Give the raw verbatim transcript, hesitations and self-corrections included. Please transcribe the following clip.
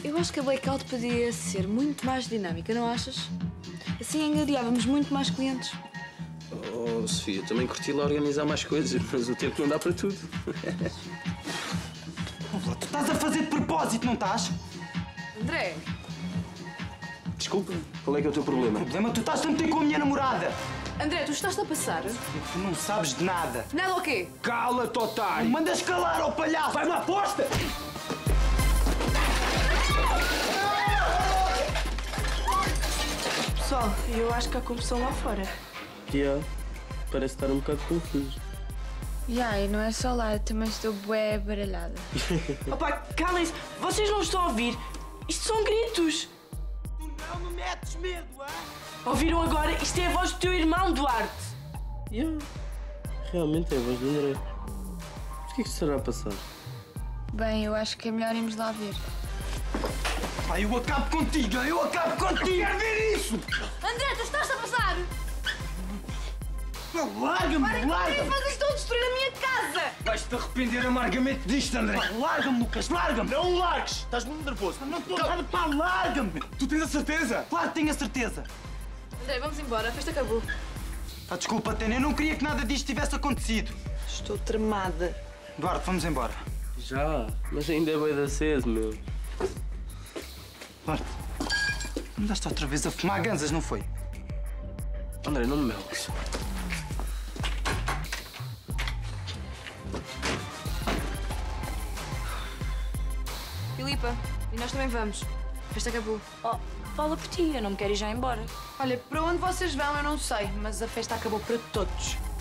Eu acho que a Blackout podia ser muito mais dinâmica, não achas? Assim angariávamos muito mais clientes. Oh, Sofia, também curti lá organizar mais coisas, mas o tempo não dá para tudo. Tu estás a fazer de propósito, não estás? André! Desculpa, qual é que é o teu problema? O problema é que tu estás a meter com a minha namorada. André, tu estás-te a passar? Tu não sabes de nada. Nada o quê? Cala-te, otário! Mandas calar, ó palhaço! Vai-me à aposta! Pessoal, eu acho que há confusão lá fora. Yeah, parece estar um bocado confuso. Já, e não é só lá, eu também estou bué baralhada. Opa, calem-se! Vocês não estão a ouvir? Isto são gritos! Tu não me metes medo, hã? Ouviram agora? Isto é a voz do teu irmão, Duarte! Yeah, realmente é a voz do André. Mas o que é que estará a passar? Bem, eu acho que é melhor irmos lá ver. Pá, eu acabo contigo, eu acabo contigo! Quero ver isso! André, tu estás-te a passar! Larga-me, larga-me! Fazes estão a destruir a minha casa! Vais-te arrepender amargamente disto, André! Pá, larga-me, Lucas, larga-me! Não largues! Estás muito nervoso. Não estou nada, pá, larga-me! Tu tens a certeza? Claro que tenho a certeza! André, vamos embora, a festa acabou. Pá, desculpa, Tânia, eu não queria que nada disto tivesse acontecido. Estou tramada. Duarte, vamos embora. Já, mas ainda é bem da cedo, meu. Duarte, andaste outra vez a fumar ganzas, não foi? André, não me melques. Filipa, e nós também vamos. A festa acabou. Oh, fala por ti, eu não me quero ir já embora. Olha, para onde vocês vão eu não sei, mas a festa acabou para todos.